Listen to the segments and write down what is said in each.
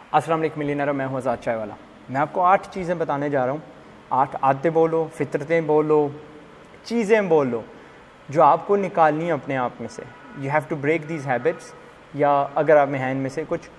अस्सलाम वालेकुम मिलियनेयर, मैं हूं आज़ाद चाय वाला। मैं आपको 8 चीज़ें बताने जा रहा हूं। 8 आदतें बोलो, फितरतें बोलो, चीज़ें बोलो जो आपको निकालनी है अपने आप में से। You have to break these habits. या अगर आप में हैं इनमें से कुछ,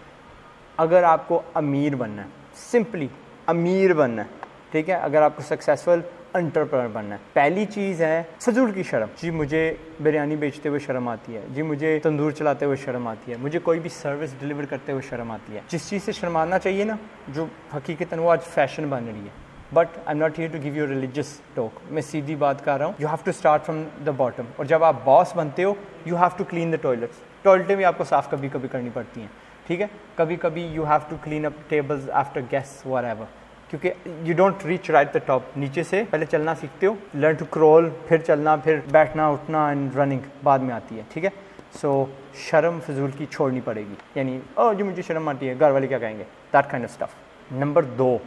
अगर आपको अमीर बनना है, सिंपली अमीर बनना है, ठीक है, अगर आपको सक्सेसफुल एंटरप्रेन्योर बनना है, पहली चीज़ है फजूल की शर्म। जी मुझे बिरयानी बेचते हुए शर्म आती है, जी मुझे तंदूर चलाते हुए शर्म आती है, मुझे कोई भी सर्विस डिलीवर करते हुए शर्म आती है। जिस चीज़ से शर्माना चाहिए ना, जो हकीकतन वो आज फैशन बन रही है। But I am not here to give you religious talk, मैं सीधी बात कर रहा हूँ। You have to start from the bottom. और जब आप बॉस बनते हो, you have to clean the toilets. टॉयलेटें भी आपको साफ़ कभी कभी करनी पड़ती हैं, ठीक है। कभी कभी you have to clean up tables after guests whatever, क्योंकि you don't reach right the top. नीचे से पहले चलना सीखते हो, लर्न टू क्रॉल, फिर चलना, फिर बैठना उठना एंड रनिंग बाद में आती है, ठीक है। सो शर्म फजूल की छोड़नी पड़ेगी, यानी ओ जी मुझे शर्म आती है, घर वाले क्या कहेंगे, that kind of stuff. Number 2,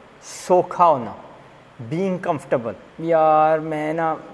सोखा होना, बीइंग कंफर्टेबल। यार मैं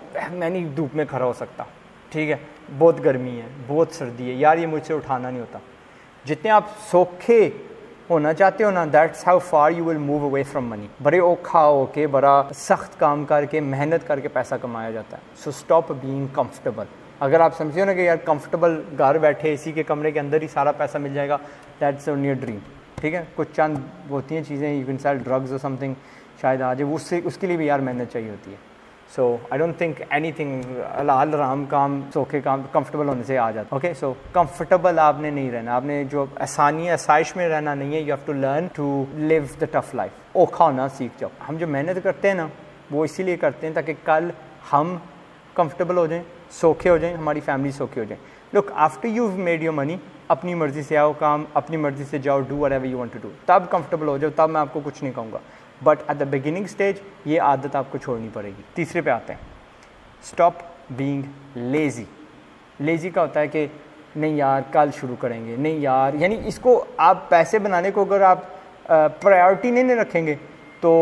नहीं धूप में खड़ा हो सकता, ठीक है, बहुत गर्मी है, बहुत सर्दी है, यार ये मुझसे उठाना नहीं होता। जितने आप सोखे होना चाहते हो ना, that's how far you will move away from money. बड़े औखा होके, बड़ा सख्त काम करके, मेहनत करके पैसा कमाया जाता है। So stop being comfortable. अगर आप समझे हो ना कि यार कंफर्टेबल घर बैठे इसी के कमरे के अंदर ही सारा पैसा मिल जाएगा, दैट्स ओनली अ ड्रीम, ठीक है। कुछ चंद होती हैं चीज़ें, यू कैन सेल ड्रग्स और समथिंग, शायद आ जाए, उसके लिए भी यार मेहनत चाहिए होती है। So I don't think anything हलाल राम काम, सोखे काम कंफर्टेबल होने से आ जाता। ओके, सो कंफर्टेबल आपने नहीं रहना, आपने जो आसानी आसाइश में रहना नहीं है। You have to learn to live the tough life. औखा होना सीख जाओ। हम जो मेहनत करते हैं ना, वो इसीलिए करते हैं ताकि कल हम कंफर्टेबल हो जाएं, सोखे हो जाएं, हमारी फैमिली सोखे हो जाए। Look, after you made your money, अपनी मर्ज़ी से आओ काम, अपनी मर्ज़ी से जाओ, do whatever you want to do, तब कंफर्टेबल हो जाओ, तब मैं आपको कुछ नहीं कहूँगा। But at the beginning stage ये आदत आपको छोड़नी पड़ेगी। तीसरे पे आते हैं, स्टॉप बीइंग लेज़ी। लेज़ी का होता है कि नहीं यार कल शुरू करेंगे, नहीं यार, यानी इसको आप पैसे बनाने को अगर आप प्रायोरिटी नहीं रखेंगे तो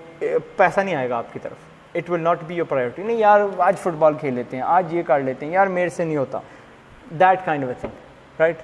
पैसा नहीं आएगा आपकी तरफ। It will not be your priority. नहीं यार आज फुटबॉल खेल लेते हैं, आज ये कर लेते हैं, यार मेरे से नहीं होता, that kind of a thing, right.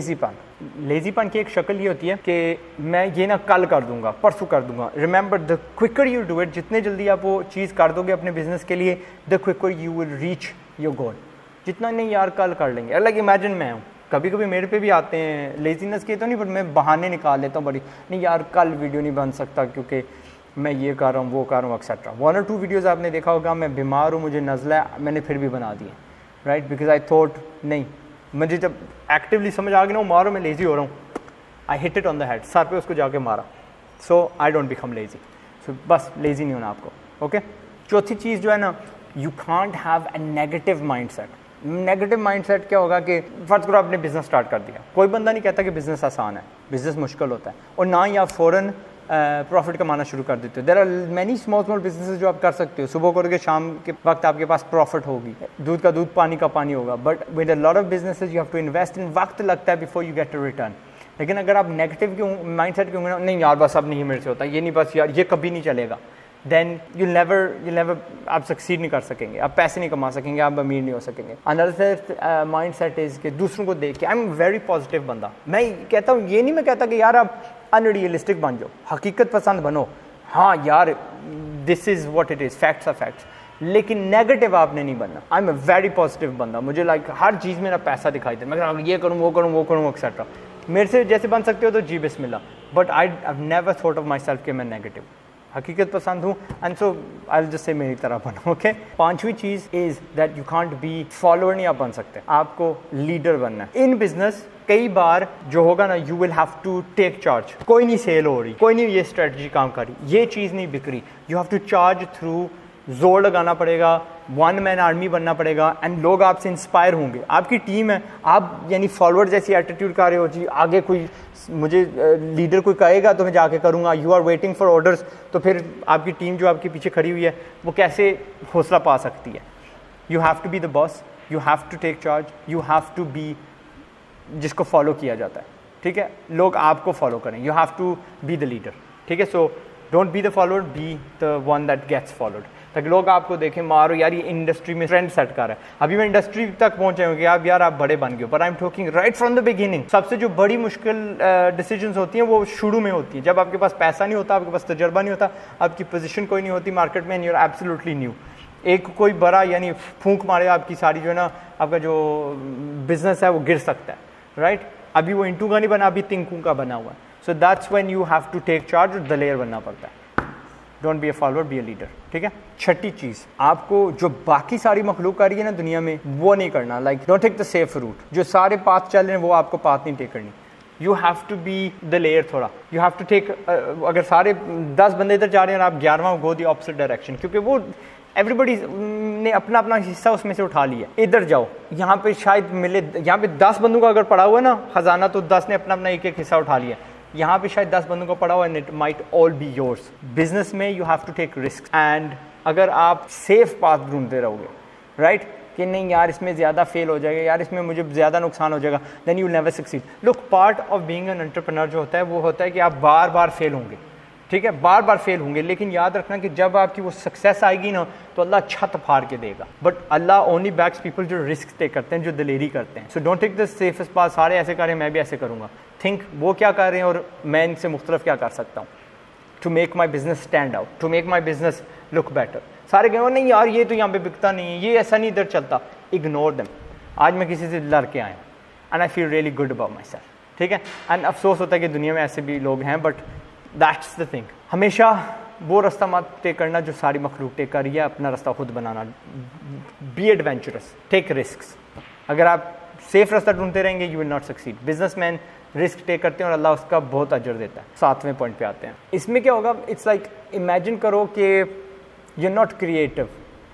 लेज़ीपन की एक शक्ल ये होती है कि मैं ये ना कल कर दूंगा, परसों कर दूंगा। Remember, the quicker you do it, जितने जल्दी आप वो चीज़ कर दोगे अपने बिजनेस के लिए, the quicker you will reach your goal. जितना नहीं यार कल कर लेंगे। लाइक इमेजिन मैं हूँ, कभी कभी मेरे पे भी आते हैं, लेजीनेस के तो नहीं, बट मैं बहाने निकाल लेता हूँ बड़ी, नहीं यार कल वीडियो नहीं बन सकता क्योंकि मैं ये कर रहा हूँ, वो कर रहा हूँ, एक्सेट्रा। 1 और 2 वीडियोज़ आपने देखा होगा, मैं बीमार हूँ, मुझे नज़ला है, मैंने फिर भी बना दिए, राइट, बिकॉज आई थॉट नहीं, मुझे जब एक्टिवली समझ आ गया ना, मारो मैं लेज़ी हो रहा हूँ, I hit it on the head, सर पे उसको जाके मारा। So I don't become lazy. So बस लेज़ी नहीं होना आपको, ओके। चौथी चीज़ जो है ना, you can't have a negative mindset. Negative mindset क्या होगा कि फर्ज करो आपने बिजनेस स्टार्ट कर दिया, कोई बंदा नहीं कहता कि बिजनेस आसान है, बिजनेस मुश्किल होता है, और ना ही आप फ़ौरन प्रॉफिट कमाना शुरू कर देते हो। There are many small businesses जो आप कर सकते हो, सुबह करके शाम के वक्त आपके पास प्रॉफिट होगी, दूध का दूध पानी का पानी होगा। But with a lot of businesses you have to invest in, वक्त लगता है before you get a return. लेकिन अगर आप नेगेटिव के माइंडसेट के होंगे, नहीं यार बस अब नहीं मेरे से होता, ये नहीं, बस यार ये कभी नहीं चलेगा, देन यू नेवर आप सक्सीड नहीं कर सकेंगे, आप पैसे नहीं कमा सकेंगे, आप अमीर नहीं हो सकेंगे। अनदर माइंड सेट इज़ कि दूसरों को देख के, आई एम वेरी पॉजिटिव बंदा। मैं कहता हूँ, ये नहीं मैं कहता कि यार आप अनरियलिस्टिक बन जाओ, हकीकत पसंद बनो, हाँ यार this is what it is, facts are facts, लेकिन नेगेटिव आपने नहीं बनना। I am a very positive बंदा, मुझे लाइक हर चीज़ मेरा पैसा दिखाई दे, मैं ये करूँ, वो करूँ, एक्सेट्रा। मेरे से जैसे बन सकते हो तो जी बिस्मिल्लाह, but I have never thought of myself कि मैं नेगेटिव, हकीकत पसंद हूँ, and so I will just say मेरी तरह बनो, ओके। 5वीं चीज़ is that you can't be follower, नहीं आप बन सकते, आपको लीडर बनना है। इन बिजनेस कई बार जो होगा ना, you will have to take charge. कोई नहीं सेल हो रही, कोई नहीं ये स्ट्रेटजी काम कर रही, ये चीज़ नहीं बिक रही, you have to charge through, जोर लगाना पड़ेगा, 1 मैन आर्मी बनना पड़ेगा, एंड लोग आपसे इंस्पायर होंगे। आपकी टीम है, आप यानी फॉलोअर जैसी एटीट्यूड कर रहे हो, जी आगे कोई मुझे लीडर कोई कहेगा तो मैं जाके करूँगा, you are waiting for orders, तो फिर आपकी टीम जो आपके पीछे खड़ी हुई है वो कैसे हौसला पा सकती है। You have to be the boss, you have to take charge, you have to be जिसको फॉलो किया जाता है, ठीक है, लोग आपको फॉलो करें, you have to be the leader, ठीक है। So don't be the follower, be the one that gets followed. ताकि लोग आपको देखें, मारो यार ये इंडस्ट्री में ट्रेंड सेट कर रहा है। अभी मैं इंडस्ट्री तक पहुंचे हूँ कि आप यार आप बड़े बन गए, पर I am talking right from the beginning. सबसे जो बड़ी मुश्किल डिसीजंस होती हैं वो शुरू में होती हैं, जब आपके पास पैसा नहीं होता, आपके पास तजर्बा नहीं होता, आपकी पोजीशन कोई नहीं होती मार्केट में, and you are absolutely new. एक कोई बड़ा यानी फूंक मारे आपकी सारी जो है ना आपका जो बिजनेस है वो गिर सकता है, राइट। अभी वो इंटू का नहीं बना, अभी तिंकू का बना हुआ है। So that's when you have to take charge और दलेर बनना पड़ता है। Don't be a follower, be a leader, ठीक है। छठी चीज, आपको जो बाकी सारी मखलूक आ रही है ना दुनिया में वो नहीं करना। Like don't take the safe route, जो सारे पाथ चल रहे हैं वो आपको पाथ नहीं टेक करनी। You have to be the layer थोड़ा, यू हैव टू टेक, अगर सारे 10 बंदे इधर जा रहे हैं और आप 11वां गो दी ऑपोजिट डायरेक्शन, क्योंकि वो एवरीबडी ने अपना अपना हिस्सा उसमें से उठा लिया। इधर जाओ, यहाँ पे शायद मिले, यहाँ पे 10 बंदों का अगर पड़ा हुआ है ना खजाना, तो 10 ने अपना अपना एक एक हिस्सा उठा लिया। यहाँ पे शायद 10 बंदों का पड़ा हुआ है, it might all be yours. Business में you have to take risk, and अगर आप सेफ पाथ ढूंढते रहोगे, राइट, कि नहीं यार इसमें ज़्यादा फेल हो जाएगा, यार इसमें मुझे ज़्यादा नुकसान हो जाएगा, then you never succeed. Look, part of being an entrepreneur जो होता है वो होता है कि आप बार बार फेल होंगे, ठीक है, बार बार फेल होंगे, लेकिन याद रखना कि जब आपकी वो सक्सेस आएगी ना तो अल्लाह छत फाड़ के देगा। But Allah only backs people जो रिस्क टेक करते हैं, जो दलेरी करते हैं। So don't take the safest path, सारे ऐसे करें मैं भी ऐसे करूँगा। थिंक वो क्या कर रहे हैं और मैं इनसे मुख्तलिफ क्या कर सकता हूँ, to make my business stand out, to make my business look better. सारे कहें नहीं यार ये तो यहाँ पे बिकता नहीं है, ये ऐसा नहीं इधर चलता, इग्नोर देम। आज मैं किसी से लड़ के आया and I feel really good about myself, ठीक है। एंड अफसोस होता है कि दुनिया में ऐसे भी लोग हैं, बट दैट्स द थिंग। हमेशा वो रास्ता मत तय करना जो सारी मखलूक तय कर रही है, अपना रास्ता खुद बनाना। Be adventurous, take risks. अगर आप सेफ रास्ता ढूंढते रहेंगे you will not succeed. Businessman risk take करते हैं और अल्लाह उसका बहुत अजर देता है। 7वें पॉइंट पे आते हैं। इसमें क्या होगा, इट्स लाइक इमेजिन करो कि यू आर नॉट क्रिएटिव।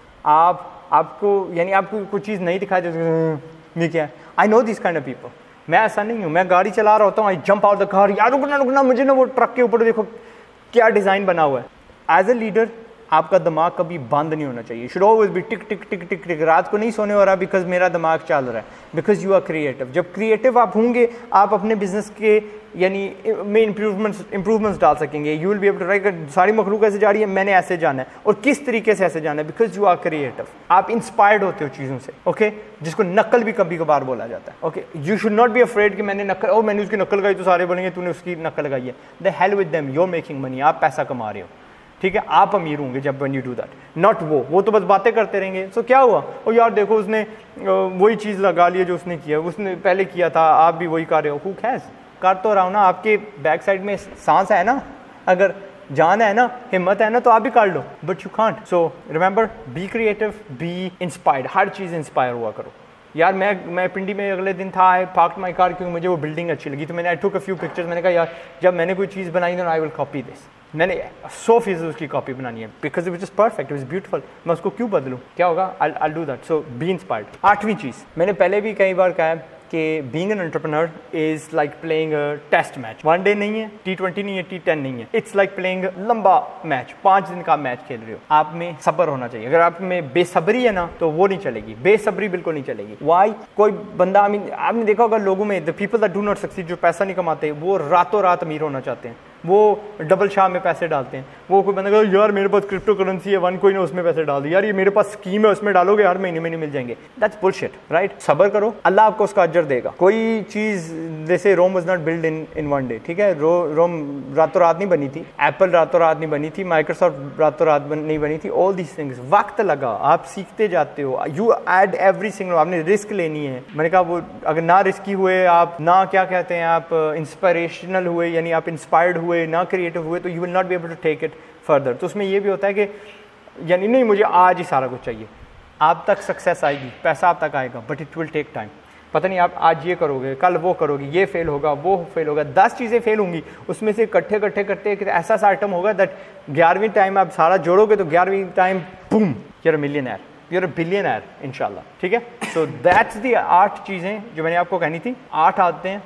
आपको यानी आपको कोई चीज़ नहीं दिखाई देती, ये क्या है। I know this kind of people. मैं ऐसा नहीं हूँ, मैं गाड़ी चला रहा होता हूँ, I jump out the car, यार रुकना रुकना, मुझे ना वो ट्रक के ऊपर देखो क्या डिज़ाइन बना हुआ है। एज ए लीडर आपका दिमाग कभी बंद नहीं होना चाहिए। Should always be tick tick tick tick tick. रात को नहीं सोने हो रहा बिकॉज मेरा दिमाग चल रहा है, बिकॉज यू आर क्रिएटिव। जब क्रिएटिव आप होंगे आप अपने बिजनेस के यानी में इंप्रूवमेंट्स डाल सकेंगे। You will be able to write सारी मखलूक ऐसे जा रही है, मैंने ऐसे जाना है और किस तरीके से ऐसे जाना है, बिकॉज यू आर क्रिएटिव। आप इंस्पायर्ड होते हो चीज़ों से, ओके जिसको नकल भी कभी कभार बोला जाता है। Okay you should not be afraid कि मैंने नकल, मैंने उसकी नकल लगाई तो सारे बोलेंगे तूने उसकी नकल लगाई है। The hell with them, you are making money, आप पैसा कमा रहे हो, ठीक है, आप अमीर होंगे जब when you do that, not वो तो बस बातें करते रहेंगे। सो क्या हुआ, ओ यार देखो उसने वही चीज़ लगा ली जो उसने किया, उसने पहले किया था, आप भी वही कर रहे हो। हु कैर्स, कर तो रहा हूँ ना, आपके बैक साइड में सांस है ना, अगर जान है ना, हिम्मत है ना, तो आप भी कर लो, but you can't. So remember, be creative, be inspired, हर चीज़ इंस्पायर हुआ करो। यार मैं पिंडी में अगले दिन था, आई पार्क माई कार क्योंकि मुझे वो बिल्डिंग अच्छी लगी, तो मैंने आई टुक अ फ्यू पिक्चर्स। मैंने कहा यार जब मैंने कोई चीज़ बनाई तो आई विल कॉपी दिस। मैंने 100% उसकी कॉपी बनानी है because it is perfect, it is beautiful. मैं उसको क्यों बदलूँ, क्या होगा, I do that. So be inspired. 8वीं चीज़, मैंने पहले भी कई बार कहा है कि being an entrepreneur is like playing a test match. 1 day नहीं है, T20 नहीं है, T10 नहीं है, इट्स लाइक प्लेइंग लंबा मैच, 5 दिन का मैच खेल रहे हो। आप में सब्र होना चाहिए। अगर आप में बेसब्री है ना तो वो नहीं चलेगी, बेसब्री बिल्कुल नहीं चलेगी। वाई, कोई बंदा, आपने देखा होगा लोगों में, the people that do not succeed, जो पैसा नहीं कमाते, वो रातों रात अमीर होना चाहते हैं, वो डबल शाह में पैसे डालते हैं। वो कोई बंदा कहता यार मेरे पास क्रिप्टो करेंसी है, वन कोइन है, उसमें पैसे डाल दो, यार ये मेरे पास स्कीम है उसमें डालोगे यार महीने महीने मिल जाएंगे। That's bullshit, right. सब्र करो, अल्लाह आपको उसका अजर देगा। कोई चीज़ जैसे Rome was not build in 1 day, ठीक है, रोम रातों रात नहीं बनी थी, एप्पल रातों रात नहीं बनी थी, माइक्रोसॉफ्ट रातों रात नहीं बनी थी। ऑल दीज थिंग्स वक्त लगा, आप सीखते जाते हो, यू एड एवरी सिंगल, आपने रिस्क लेनी है। मैंने कहा वो अगर ना रिस्की हुए आप, ना क्या कहते हैं आप इंस्पिरेशनल हुए, यानी आप इंस्पायर्ड हुए, ना क्रिएटिव हुए, तो you will not be able to take it further. तो उसमें ये भी होता है कि यानी नहीं मुझे आज ही सारा कुछ चाहिए, आप तक सक्सेस आएगी, पैसा आप तक आएगा, but it will take time. पता नहीं आप आज ये करोगे, कल वो करोगे, ये फेल होगा, वो फेल होगा, 10 चीज़ें फेल होंगी, उसमें से इकट्ठे इकट्ठे करते एक ऐसा सा आइटम होगा दैट 11वीं टाइम आप सारा जोड़ोगे तो 11वीं time boom, you are a millionaire, you are a billionaire इंशाल्लाह, ठीक है। सो दैट्स दी 8 चीज़ें जो मैंने आपको कहनी थी। 8 आते हैं,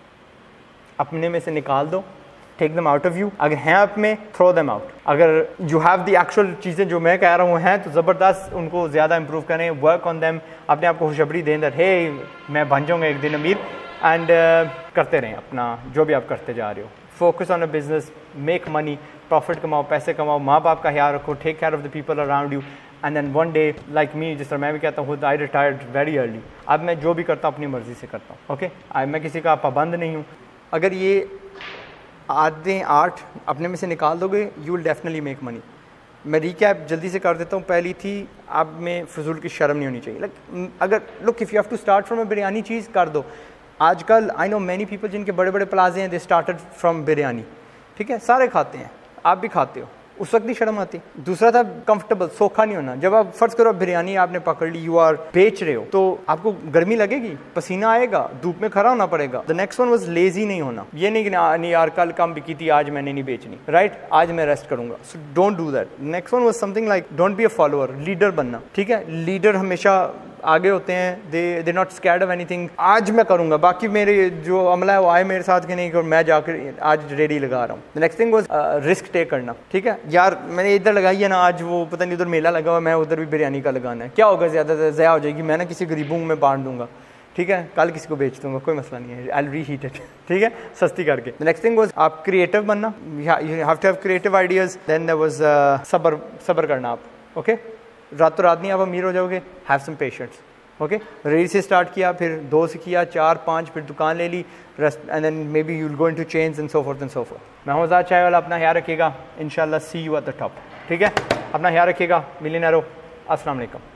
अपने में से निकाल दो, take them out of you. अगर हैं आप में, थ्रो दम आउट। अगर यू हैव द एक्चुअल चीज़ें जो मैं कह रहा हूँ हैं तो ज़बरदस्त, उनको ज़्यादा इंप्रूव करें, वर्क ऑन देम, अपने आप को खुशखबरी दें दैट हे मैं बन जाऊँगा एक दिन अमीर, एंड करते रहें अपना जो भी आप करते जा रहे हो। Focus on a business, make money, profit कमाओ, पैसे कमाओ, माँ बाप का ख्याल रखो, take care of the people around you, and then one day like me, जिस तरह मैं भी कहता हूँ, आई रिटायर्ड वेरी अर्ली। अब मैं जो भी करता हूँ अपनी मर्ज़ी से करता हूँ। ओके, मैं किसी का पाबंद नहीं हूँ। अगर ये आधे 8 अपने में से निकाल दोगे, you will definitely make money. मैं रिकैप जल्दी से कर देता हूँ। पहली थी, आप में फजूल की शर्म नहीं होनी चाहिए। लाइक अगर look, if you have to start from a biryani चीज़, कर दो। आजकल आई नो मैनी पीपल जिनके बड़े बड़े प्लाजे हैं, दे स्टार्टेड फ्रॉम बिरयानी। ठीक है, सारे खाते हैं, आप भी खाते हो, उस वक्त भी शर्म आती। दूसरा था कंफर्टेबल, सोखा नहीं होना। जब आप फर्ज करो बिरयानी आपने पकड़ ली, यू आर बेच रहे हो, तो आपको गर्मी लगेगी, पसीना आएगा, धूप में खड़ा होना पड़ेगा। The next one was lazy नहीं होना। ये नहीं कि नहीं यार कल कम बिकी थी, आज मैंने नहीं बेचनी, राइट, आज मैं रेस्ट करूंगा। So don't do that. Next one was something like don't be a follower, leader बनना। ठीक है, लीडर हमेशा आगे होते हैं, they not scared of anything. आज मैं करूंगा, बाकी मेरे जो अमला है वो आए मेरे साथ कि नहीं, और मैं जाकर आज रेडी लगा रहा हूँ। The next thing was risk take करना। ठीक है यार, मैंने इधर लगाई है ना, आज वो पता नहीं उधर मेला लगा हुआ, मैं उधर भी बिरयानी का लगाना है, क्या होगा, ज़्यादा ज़्यादा हो जाएगी, मैं ना किसी गरीबों में बांट दूंगा। ठीक है, कल किसी को बेच दूंगा, कोई मसला नहीं है, आई विल रीहीट इट। ठीक है, सस्ती करके। द नेक्स्ट थिंग वाज आप क्रिएटिव बनना, you have to have creative ideas. Then there was सब्र करना आप। ओके, रातों रात नहीं आप अमीर हो जाओगे, have some patience. Okay, ready से स्टार्ट किया, फिर 2 से किया, 4 5, फिर दुकान ले ली, rest, and then maybe you will go into change and so forth and so forth. मैं हूं आज़ाद चाय वाला, अपना ख्याल रखिएगा, इंशाल्लाह see you at the top. ठीक है, अपना ख्याल रखिएगा, मिलियनेरो। अस्सलाम वालेकुम।